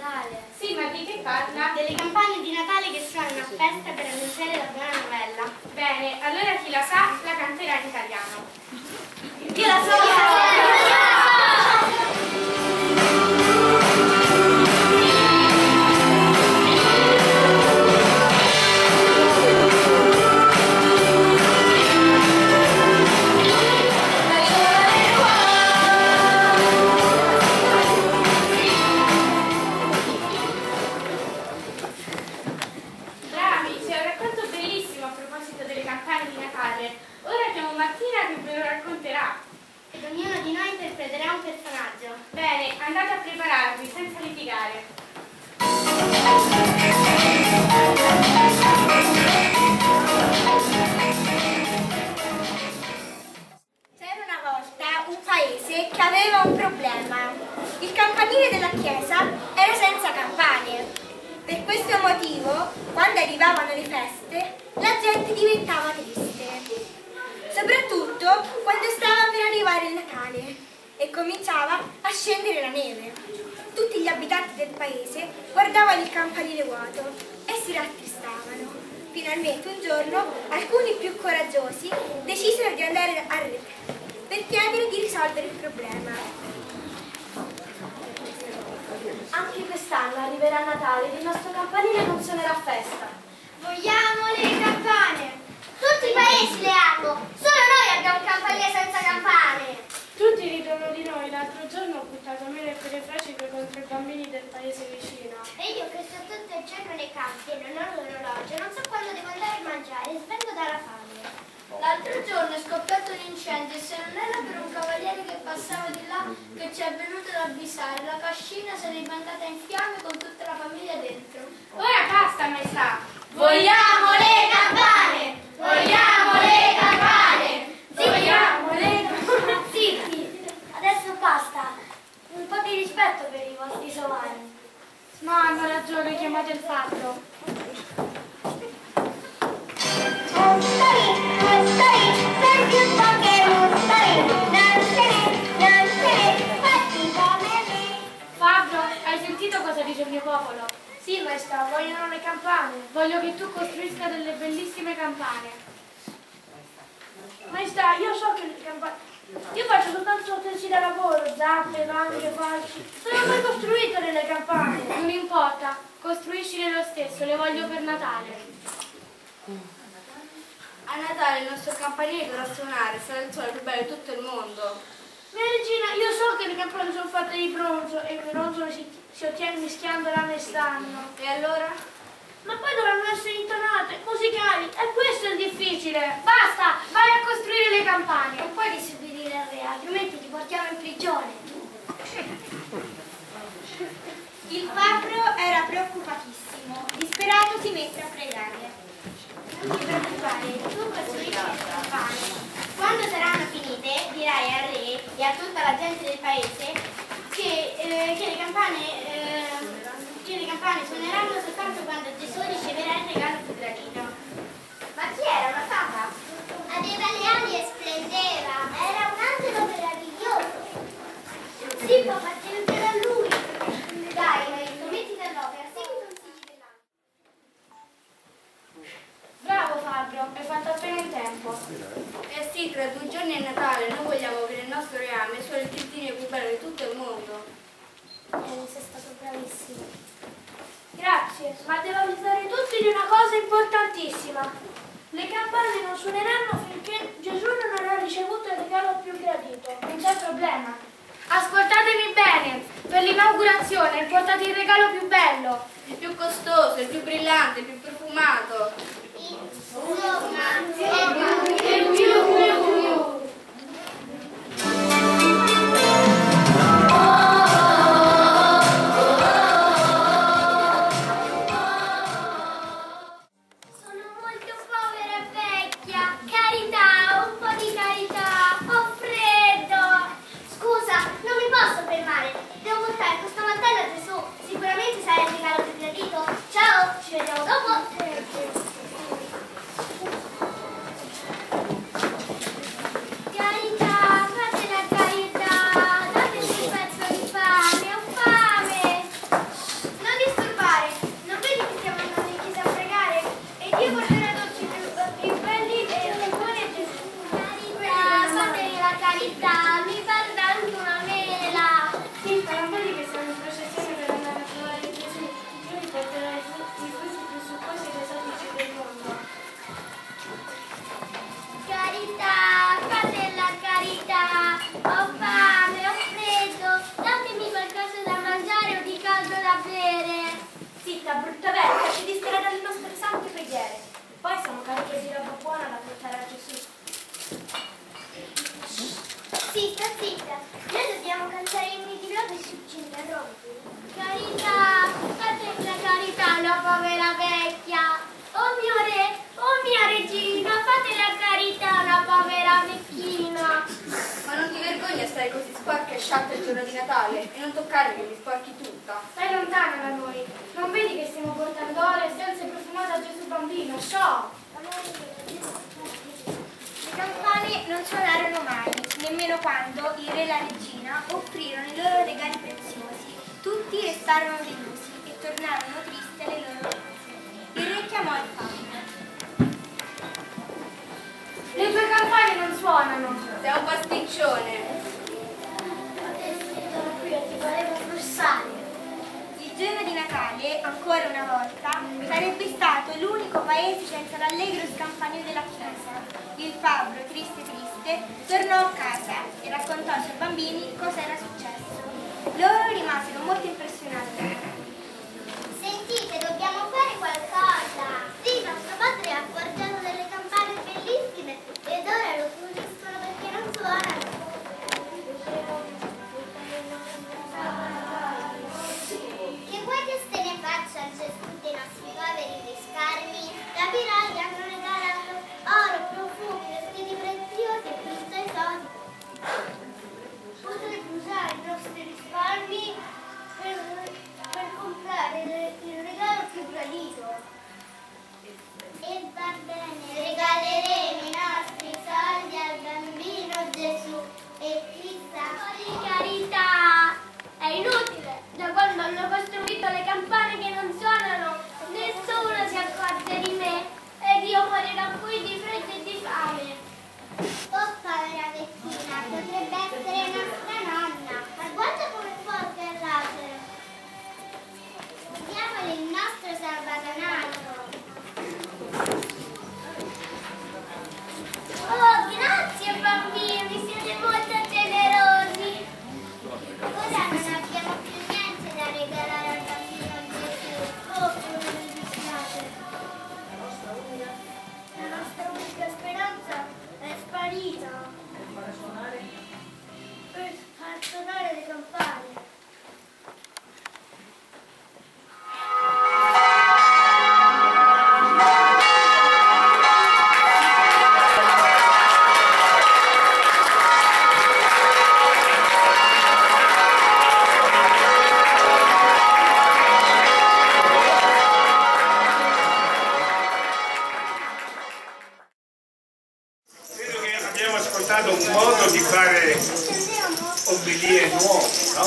Natale. Sì, ma di che parla? Delle campane di Natale che suonano a festa per annunciare la buona novella. Bene, allora chi la sa la canterà in italiano. Io la so! Ora chiamo Martina che ve lo racconterà. Ed ognuno di noi interpreterà un personaggio. Bene, andate a prepararvi senza litigare. C'era una volta un paese che aveva un problema. Il campanile della chiesa era senza campane. Per questo motivo, quando arrivavano le feste, la gente diventava triste. Soprattutto quando stava per arrivare il Natale e cominciava a scendere la neve. Tutti gli abitanti del paese guardavano il campanile vuoto e si rattristavano. Finalmente un giorno alcuni più coraggiosi decisero di andare a re per chiedere di risolvere il problema. Anche quest'anno arriverà Natale ed il nostro campanile non suonerà a festa. Vogliamo le campane! Tutti i paesi le hanno! Solo noi abbiamo un campanile senza campane! Tutti ridono di noi. L'altro giorno ho buttato mele per le fraciche contro i bambini del paese vicino. E io che sto tutto il giorno nei campi e non ho l'orologio, non so quando devo andare a mangiare, svengo dalla fame. L'altro giorno è scoppiato un incendio e se non era per un cavaliere che passava di là che ci è venuto ad avvisare, la cascina sarebbe andata in fiamme con tutta la famiglia dentro. Ora basta, maestà! Vogliamo le campane! Vogliamo le campane! Vogliamo le campane! Zitti! Adesso basta! Un po' di rispetto per i vostri sovrani. No, hanno ragione, chiamate il fabbro. Fabbro, hai sentito cosa dice il mio popolo? Sì, maestra, vogliono le campane. Voglio che tu costruisca delle bellissime campane. Maestra, io so che le campane... Io faccio soltanto utensili da lavoro, zampe, maniche, falci. Non ho mai costruito delle campane. Non importa, costruiscile lo stesso, le voglio per Natale. A Natale il nostro campanile dovrà suonare, sarà il sole più bello di tutto il mondo. Mia regina, io so che le campane sono fatte di bronzo e il bronzo si ottiene mischiando rame e stagno. E allora? Ma poi dovranno essere intonate, musicali, e questo è il difficile. Basta, vai a costruire le campane. Non puoi disobbedire al re, altrimenti ti portiamo in prigione. Il fabbro era preoccupatissimo, disperato si mette a pregare. Non ti preoccupare, tu costruisci le campane. Quando saranno finite, dirai al re e a tutta la gente del paese che le campane suoneranno soltanto quando Gesù riceverà il regalo più gradito. Ma chi era? Una fata? Aveva le ali e splendeva. Era un angelo meraviglioso. Sì, papà, ti aiuterà lui. Dai, Marito, mettiti all'opera, segui i consigli dell'angelo. Bravo Fabbro, hai fatto appena in tempo. Eh sì, tra 2 giorni è Natale, noi vogliamo che il nostro reame suoni il giardino più bello di tutto il mondo. Sei stato bravissimo. Grazie, ma devo avvisare tutti di una cosa importantissima. Le campane non suoneranno finché Gesù non avrà ricevuto il regalo più gradito. Non c'è problema. Ascoltatemi bene, per l'inaugurazione portate il regalo più bello. Il più costoso, il più brillante, il più profumato. Sono molto povera e vecchia. Carità, un po' di carità. Ho freddo. Scusa, non mi posso fermare. Devo portare questo mantello a Gesù. Sicuramente sarà il regalo più gradito. Ciao, ci vediamo dopo. Carità, mi guarda anche una mela. Sì, non vedi che siamo in processione per andare a trovare Gesù? Io vi porterò i frutti più succosi e esotici del mondo. Carità, fate la carità. Ho fame, ho freddo. Datemi qualcosa da mangiare o di caldo da bere. Zitta, brutta vecchia, ci disterà dalle nostre sante preghiere. Poi siamo cariche di roba buona da portare a Gesù. Zitta, zitta. Noi dobbiamo cantare inni di lode e ci interrompi. Carità, fate la carità alla povera vecchia. Oh mio re, oh mia regina, fate la carità alla povera vecchina. Ma non ti vergogni a stare così sporca e sciatta il giorno di Natale e non toccare che mi sporchi tutta? Stai lontana da noi. Non vedi che stiamo portando ore e senza profumato a Gesù bambino? Sciò! Le campane non suonarono mai, nemmeno quando il re e la regina offrirono i loro regali preziosi. Tutti restarono delusi e tornarono tristi alle loro case. Il re chiamò il fabbro. Le tue campane non suonano. Sei un pasticcione. Adesso sono qui e ti volevo frussare. Il giorno di Natale, ancora una volta, sarebbe stato l'unico paese senza l'allegro scampanio della chiesa. Il fabbro, triste triste, tornò a casa e raccontò ai suoi bambini cosa era successo. Loro rimasero molto impressionati. Sentite, dobbiamo fare qualcosa. Sì, nostro padre ha forgiato delle campane bellissime ed ora lo puliscono perché non suonano. Che vuoi che se ne faccia Gesù dei nostri poveri risparmi? Capirai che hanno regalato oro, profumi, vestiti preziosi e frutta esotica. Potremmo usare i nostri risparmi per comprare il regalo più gradito. E va bene, regaleremo i nostri soldi al bambino Gesù e chissà di carità. È inutile, da quando hanno costruito le campane che non suonano, nessuno si accorge di me ed io morirò qui di freddo e di fame. Oh povera vecchina, potrebbe essere nostra nonna, ma guarda come porta il laser. Diamole il nostro salvadanaio. Oh, grazie bambini, siete molto generosi. Ora non abbiamo più niente da regalare al bambino Gesù. Oh, come mi dispiace. La nostra unica speranza è sparita. Per far suonare le campane. Un modo di fare omelie nuove, no?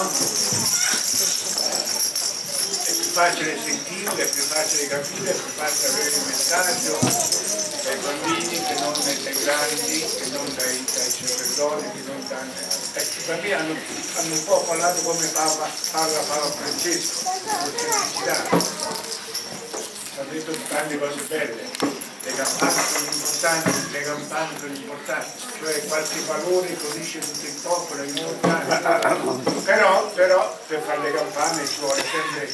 È più facile sentirle, è più facile capire, è più facile avere il messaggio dai bambini che non dai grandi, che non dai sacerdoti, che non dai... I bambini hanno un po' parlato come parla Papa Francesco, con semplicità. Hanno detto tante cose belle. Le campane sono importanti, cioè qualche valore codice tutto il popolo, è importante. Però per fare le campane ci vuole sempre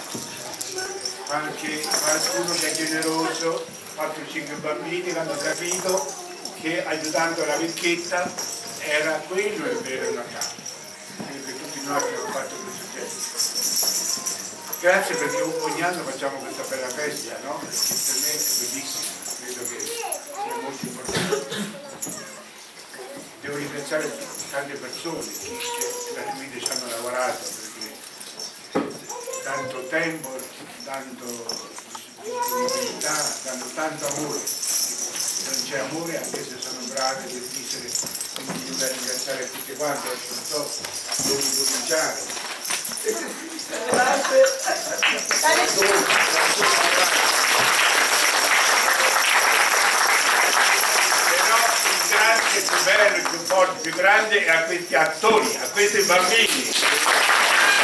anche qualcuno che è generoso, 4-5 bambini che hanno capito che aiutando la vecchietta era quello il vero Natale. Quindi che tutti noi abbiamo fatto questo gesto. Grazie perché ogni anno facciamo questa bella festa, no? Per me è bellissimo. Credo che sia molto importante. Devo ringraziare tante persone che la guida ci hanno lavorato perché tanto tempo, tanto disponibilità, tanto amore. Se non c'è amore, anche se sono bravi per dire, quindi devo ringraziare tutti quanti, adesso non so dove cominciare. Però il più bello, il più forte, più grande, e a questi attori, a questi bambini.